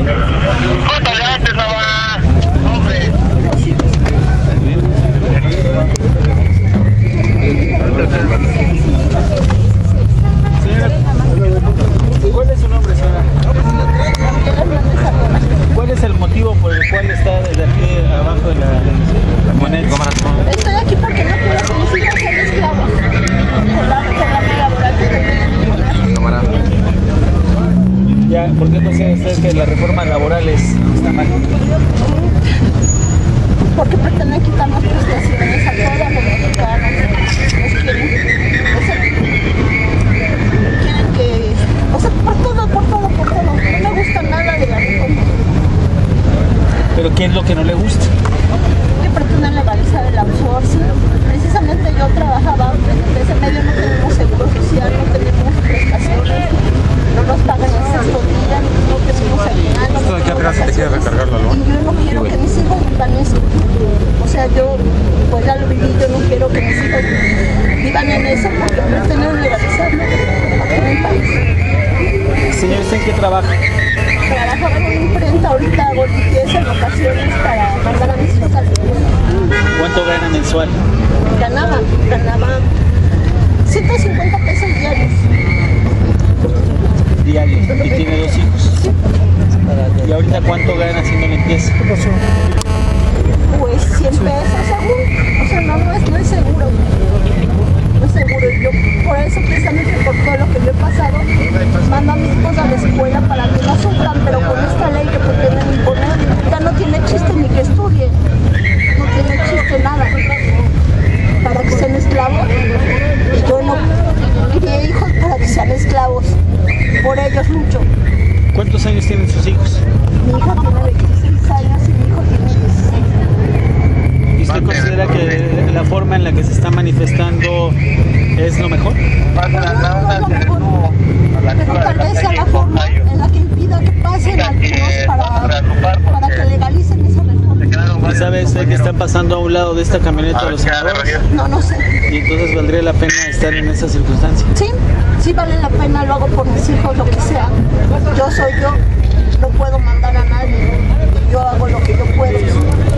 Cuéntale antes, mamá. Hombre. Señora, ¿cuál es su nombre, señora? ¿Cuál es el motivo por el cual está desde aquí abajo de la camioneta? Estoy aquí porque no quiero que mis hijos sean esclavos. Por la reforma laboral que tenemos. Ya, ¿por qué considera usted que la reforma laboral está mal? Porque pretenden quitarnos prestaciones a todos los mexicanos. Nos quieren que... O sea, por todo. No me gusta nada de la reforma. ¿Pero qué es lo que no le gusta? Que pretenden legalizar el outsourcing. Precisamente yo trabajaba en ese medio, no tenemos seguro social, no tenemos prestaciones, no nos pagan el sexto día, no tenemos aguinaldo. Esto de aquí atrás se te quiere recargar la lona. Y yo no quiero que mis hijos vivan eso. O sea, yo pues ya lo viví, yo no quiero que mis hijos vivan en eso porque pretenden legalizarlo aquí en el país. Señor, ¿usted en qué trabaja? Trabajaba en una imprenta, ahorita hago limpieza en ocasiones para mandar a mis hijos al colegio. ¿Cuánto gana mensual? Ganaba 150 pesos diarios. Diarios. ¿Y tiene 2 hijos? Sí. ¿Y ahorita cuánto gana haciendo limpieza? Pues 100 pesos según. O sea, no es seguro. No es seguro. Y yo por eso, precisamente por todo lo que yo he pasado, mando a mis hijos a la escuela para que no sufran, pero con esta ley que pretenden imponer, ya no tiene chiste ni que estudien. No tiene chiste nada. Para que sean esclavos. Y yo no crié hijos para que sean esclavos. Por ellos lucho. ¿Cuántos años tienen sus hijos? Mi hija tiene 26 años y mi hijo tiene 16. ¿Y usted considera que la forma en la que se está manifestando es lo mejor? No es lo mejor, pero tal vez sea la forma en la que impida que pasen algunos para que legalicen esa reforma. ¿Y sabe usted que están pasando a un lado de esta camioneta los senadores? No sé. ¿Y entonces valdría la pena estar en esa circunstancia? Sí vale la pena, lo hago por mis hijos, lo que sea. Yo soy yo, no puedo mandar a nadie, yo hago lo que yo puedo.